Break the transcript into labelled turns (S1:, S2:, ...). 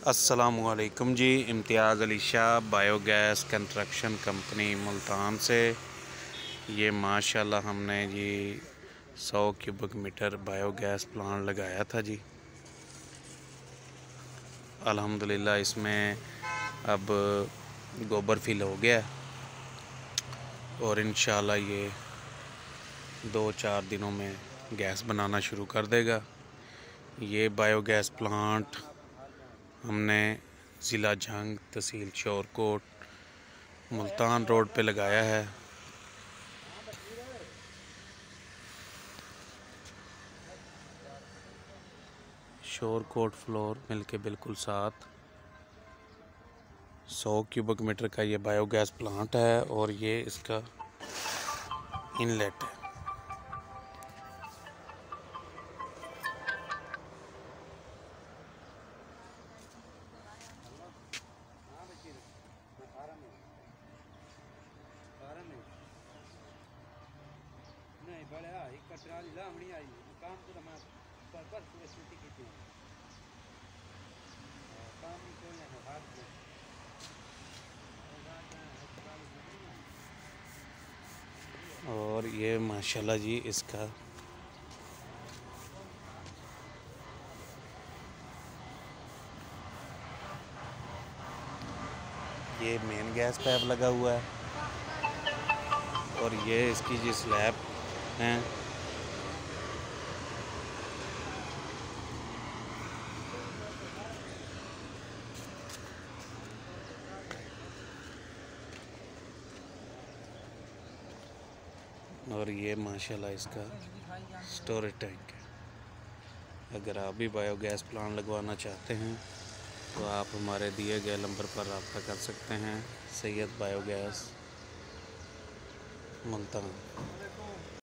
S1: अस्सलामुअलैकुम जी। Imtiaz Ali Shah biogas construction company Multan से ये माशाल्लाह हमने जी 100 क्यूबिक मीटर बायोगैस प्लांट लगाया था जी। अल्हम्दुलिल्लाह इसमें अब गोबर फिल हो गया और इंशाल्लाह ये 2-4 दिनों में गैस बनाना शुरू कर देगा। ये बायोगैस प्लांट हमने ज़िला जंग तहसील शोरकोट मुल्तान रोड पे लगाया है। शोरकोट फ्लोर मिल के बिल्कुल साथ 100 क्यूबिक मीटर का ये बायोगैस प्लांट है और ये इसका इनलेट है।
S2: नहीं बड़े आई कटराली लामड़ी आई काम तो मैं पर पूरे छुट्टी की थी काम ही कोई नहीं हाथ में
S1: और ये माशाल्लाह जी इसका ये मेन गैस पाइप लगा हुआ है और ये इसकी जी स्लैब है। और ये माशाल्लाह इसका स्टोरेज टैंक है। अगर आप भी बायोगैस प्लांट लगवाना चाहते हैं तो आप हमारे दिए गए नंबर पर रब्ता कर सकते हैं। सैयद बायोगैस मुल्तान।